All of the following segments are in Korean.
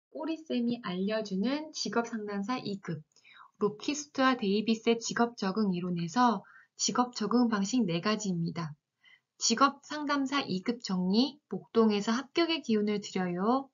꼬리쌤이 알려주는 직업상담사 2급 로키스트와 데이비스의 직업적응 이론에서 직업적응 방식 4가지입니다. 직업상담사 2급 정리, 목동에서 합격의 기운을 드려요.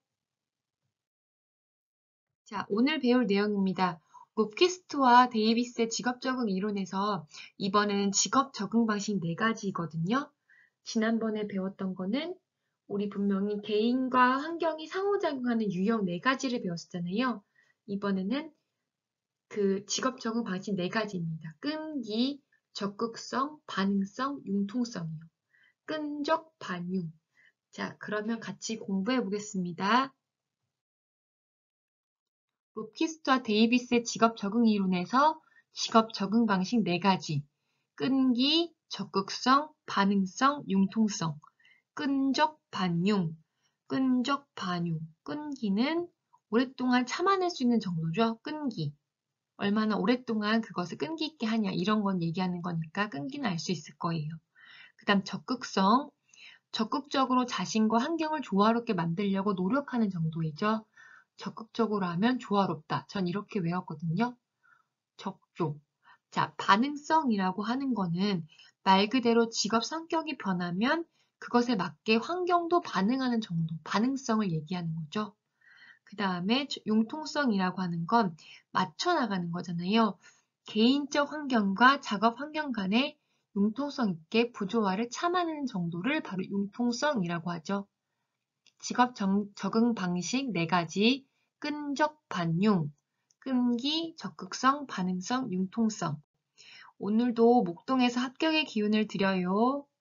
자, 오늘 배울 내용입니다. 로키스트와 데이비스의 직업적응 이론에서 이번에는 직업적응 방식 4가지거든요. 지난번에 배웠던 거는 우리 분명히 개인과 환경이 상호작용하는 유형 4가지를 배웠잖아요. 이번에는 그 직업 적응 방식 4가지입니다. 끈기, 적극성, 반응성, 융통성이요. 끈적, 반융. 자, 그러면 같이 공부해 보겠습니다. 로키스트와 데이비스의 직업 적응 이론에서 직업 적응 방식 4가지. 끈기, 적극성, 반응성, 융통성. 끈적, 반융. 끈적, 반융. 끈기는 오랫동안 참아낼 수 있는 정도죠. 끈기. 얼마나 오랫동안 그것을 끈기 있게 하냐 이런 건 얘기하는 거니까 끈기는 알 수 있을 거예요. 그 다음 적극성, 적극적으로 자신과 환경을 조화롭게 만들려고 노력하는 정도이죠. 적극적으로 하면 조화롭다. 전 이렇게 외웠거든요. 적조. 자, 반응성이라고 하는 거는 말 그대로 직업 성격이 변하면 그것에 맞게 환경도 반응하는 정도, 반응성을 얘기하는 거죠. 그 다음에 융통성이라고 하는 건 맞춰나가는 거잖아요. 개인적 환경과 작업 환경 간의 융통성 있게 부조화를 참아내는 정도를 바로 융통성이라고 하죠. 직업 적응 방식 4가지, 끈적 반융, 끈기, 적극성, 반응성, 융통성. 오늘도 목동에서 합격의 기운을 드려요.